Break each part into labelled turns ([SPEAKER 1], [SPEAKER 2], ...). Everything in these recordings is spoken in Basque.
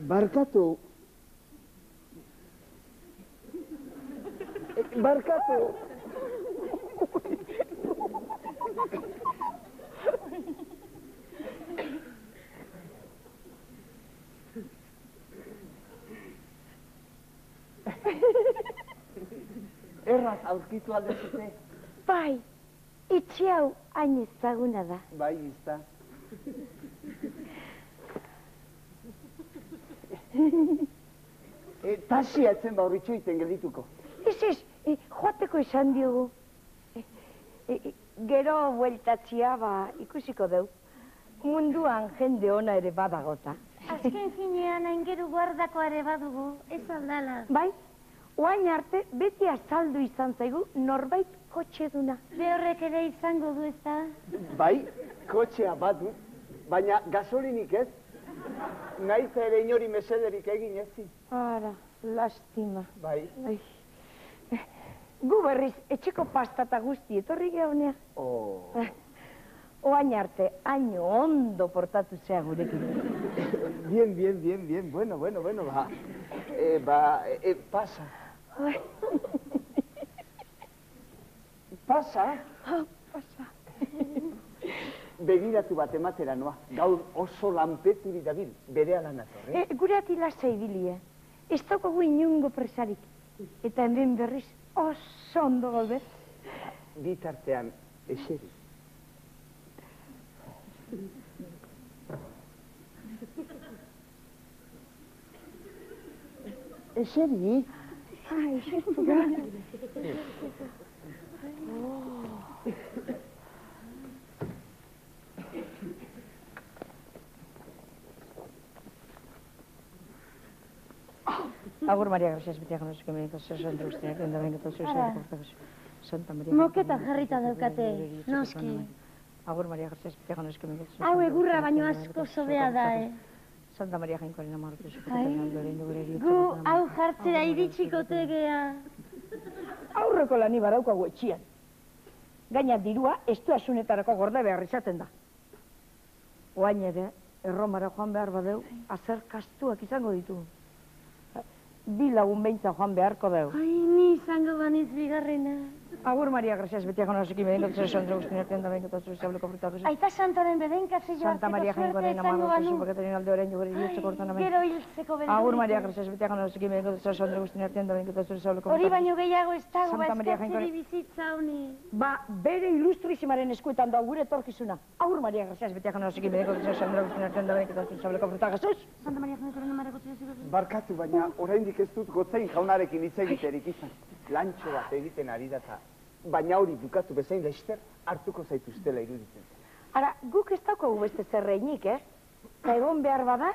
[SPEAKER 1] Barkatu. Barkatu. Erraz aurkitu aldezute?
[SPEAKER 2] Bai, etxe hau hain ezaguna da.
[SPEAKER 1] Bai, izta. Tasia etzen baurritxo iten geldituko.
[SPEAKER 2] Ez, joateko esan diogu. Gero bueltatzia, ikusiko deu. Munduan jende ona ere badagota.
[SPEAKER 3] Azken finean aingeru guardako ere badugu, ez aldala.
[SPEAKER 2] Bai, oain arte beti azaldu izan zaigu norbait kotxe duna.
[SPEAKER 3] Behorrek ere izango du ez da?
[SPEAKER 1] Bai, kotxea badu, baina gasolinik ez. Naiz ere inori mesederik egin ezin.
[SPEAKER 2] Ara, lastima.
[SPEAKER 1] Bai.
[SPEAKER 2] Gu berriz, etxeko pastata guzti etorri gehonea. Oain arte, haino ondo portatu zea gurekin.
[SPEAKER 1] Bien, bueno, pasa. Pasa?
[SPEAKER 2] Pasa.
[SPEAKER 1] Begiratu bat ematera noa, gaur oso lanpeturi dabil, bere alan atorre.
[SPEAKER 2] Gure atilasa ibilie, ez daukagu inungo presarik, eta hemen berriz oso ondo gaude.
[SPEAKER 1] Bitartean, eseri. Eseri?
[SPEAKER 2] Eseri da. Agur Maria Gracias, betiak nozik emeniko zezo entre usteak, enda bengeto Santa Maria.
[SPEAKER 3] Moketan jarrita daukate, noski.
[SPEAKER 2] Agur Maria Gracias, betiak nozik emeniko zezo.
[SPEAKER 3] Hau egurra baino asko sobea da,
[SPEAKER 2] Santa Maria jainkoaren amartu
[SPEAKER 3] Gu hau jartzera iritsiko tegea.
[SPEAKER 2] Aurreko lani badaukagu etxian. Gaina dirua, ez du asunetarako gorde behar izaten da. Oain ere, Erromara joan behar badeu, azer kastuak izango ditu. Bi lagun behintza joan beharko deu.
[SPEAKER 3] Ai, ni izango baniz bigarrena.
[SPEAKER 2] Agur Maria Gracias, betiak nozik emeniko zezo entre usteak, enda bengeto zezo fritago.
[SPEAKER 3] Aita Santaren bedenkatze
[SPEAKER 2] Santa Maria jainkoaren amartu zezo, baketaren alde orain jugure hiltzeko hortan amen.
[SPEAKER 3] Gero hiltzeko bedenkatze.
[SPEAKER 2] Agur Maria Gracias, betiak nozik emeniko zezo entre usteak, enda bengeto zezo fritago.
[SPEAKER 3] Hori baino gehiago ez dago,
[SPEAKER 2] Santa Maria
[SPEAKER 3] eskatzeri bizitza honi.
[SPEAKER 2] Bere ilustrizimaren eskuetan da gure etorkizuna. Agur Maria Gracias, betiak nozik emeniko zezo entre usteak, enda bengeto zezo fritago.
[SPEAKER 3] Santa Maria jainkoaren amartu zezo.
[SPEAKER 1] Barkatu, baina oraindik ez dut gotzain jaunarekin hitz egiterik izan. Lantxo bat egiten ari data. Baina hori bukatu bezain laster hartuko zaituztela iruditzen.
[SPEAKER 2] Ara, guk ez daukagu beste zerreinik, egon behar bada?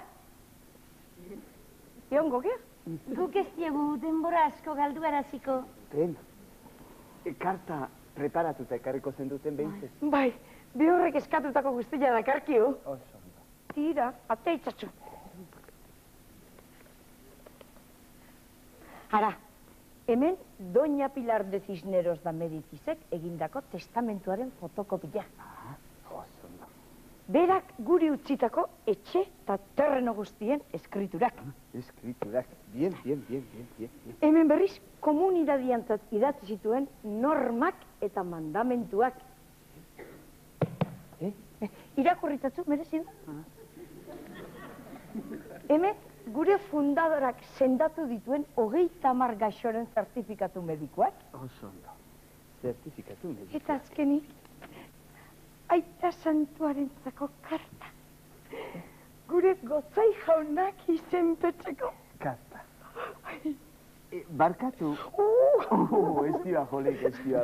[SPEAKER 2] Iongo, ge?
[SPEAKER 3] Guk ez diegu denbora asko galduaraziko.
[SPEAKER 1] Karta preparatuta ekarriko zenduten behintzez.
[SPEAKER 2] Bai, bi horrek eskatutako guztia dakarkiu.
[SPEAKER 1] Oso ondo.
[SPEAKER 2] Tira, ate itxatxo. Ara, hemen Doña Pilar de Cisneros da Medicizek egindako testamentuaren fotokopia.
[SPEAKER 1] Oso ondo.
[SPEAKER 2] Berak guri utzitako etxe eta terreno guztien eskriturak.
[SPEAKER 1] Eskriturak, bien.
[SPEAKER 2] Hemen berriz, komunidadiantzat idatzi zituen normak eta mandamentuak. Irakurritatzu, merezi du? Hemen, gure fundadorak sendatu dituen 30 gaixoren zertifikatu medikoak.
[SPEAKER 1] Oso ondo. Zertifikatu medikoak.
[SPEAKER 2] Eta azkenik, Aita Santuarentzako karta. Gure gotzai jaunak izenpetzeko.
[SPEAKER 1] Karta. Barkatu. Ez dira jolik.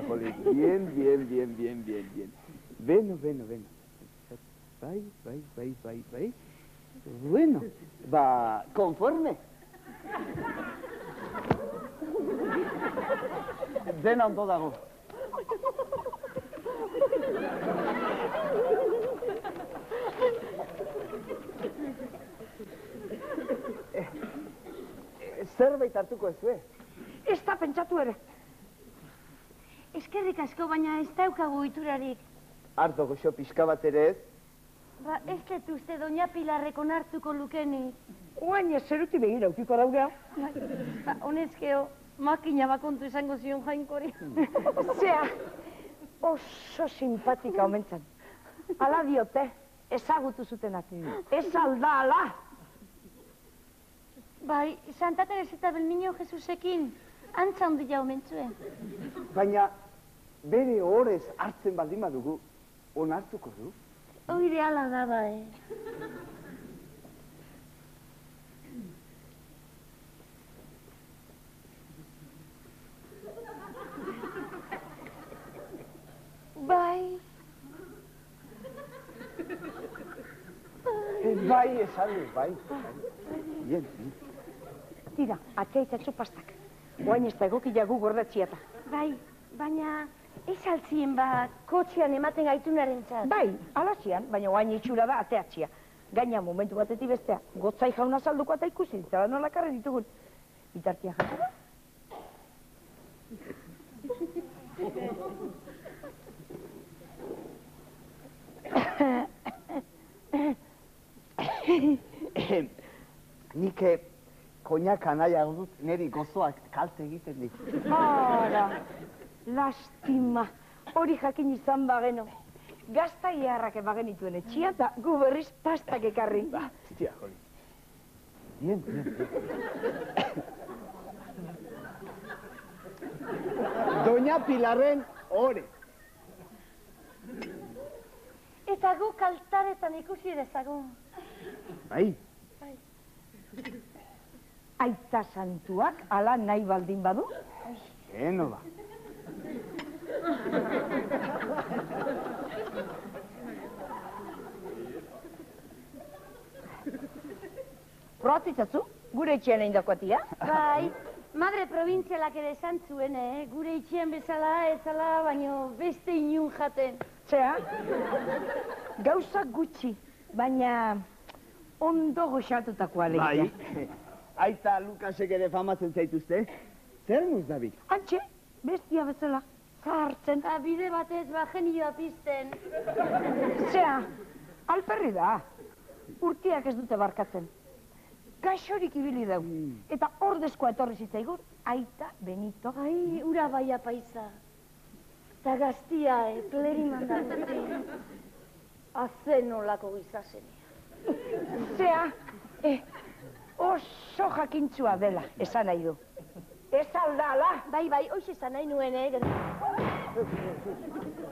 [SPEAKER 1] Bien. Beno. Bai. Bueno, conforme. Dena ondo dago. Zerbait hartuko ez,
[SPEAKER 2] Ez da pentsatu ere.
[SPEAKER 3] Eskerrik asko, baina ez daukagu iturarik.
[SPEAKER 1] Harto goxo pixka bat ere ez.
[SPEAKER 3] Ez dut uste Doña Pilarrek onartuko lukenik.
[SPEAKER 2] Oain zeruti begira ukiko daugea.
[SPEAKER 3] Honezkeo, makina bakontu izango zion jainkori.
[SPEAKER 2] Zea, oso simpatika omentzan. Ala diote, ezagutu zutenak. Ez alda ala.
[SPEAKER 3] Bai, Santa Teresita Belminio Jesusekin antza handia omentzuen.
[SPEAKER 1] Baina, bere horrez hartzen baldin badugu, onartuko du?
[SPEAKER 3] Oire ala da, bai. Bai.
[SPEAKER 1] Bai, esan du, bai. Bien, bien.
[SPEAKER 2] Tira, atxaitzatxo pastak. Oain ez da egokila gu gordatziata.
[SPEAKER 3] Bai, baina ez altzien bat kotxean ematen gaitunaren txat.
[SPEAKER 2] Bai, alazian, baina oain itxura da ateatxia. Gaina momentu batetik bestea, gotzai jauna salduko eta ikusi ditzala nola karre ditugun. Bitartia jatara?
[SPEAKER 1] Nik koñaka nahiago dut, niri gozoak kalte egiten dit.
[SPEAKER 2] Ara, lastima. Hori jakin izan bageno. Gazta iarrak bagenituen etxia eta gu berriz pastak ekarri.
[SPEAKER 1] Hostia, joli. Bien, bien, bien. Doña Pilarren ore.
[SPEAKER 3] Eta gu kaltaretan ikusi dezagun.
[SPEAKER 1] Bai.
[SPEAKER 2] Aita santuak ala nahi baldin badu?
[SPEAKER 1] Eno ba.
[SPEAKER 2] Proatitzatzu, gure etxean egin dakoatia?
[SPEAKER 3] Bai, madre provintzialak ere esan zuen, gure itxian bezala, ezala, baino beste inun jaten.
[SPEAKER 2] Zea, gauza gutxi, baina ondo goxatutakoa legia.
[SPEAKER 1] Bai. Aita Lukasek ere famatzen zaituzte. Zer muz, David?
[SPEAKER 2] Antxe, bestia bezala, zahartzen.
[SPEAKER 3] Eta bide batez genioa pizten.
[SPEAKER 2] Zea, alperri da, urtiak ez dute barkatzen. Gaixorik ibili dau, eta ordezkoa etorri zitzaigun, Aita Benito.
[SPEAKER 3] Ai, ura bai apaisa. Eta gaztia, pleri mandaguti. Azen olako gizasenia.
[SPEAKER 2] Zea, oso jakintzua dela, esan nahi du. Ez aldala.
[SPEAKER 3] Bai, hoxe esan nahi nuen,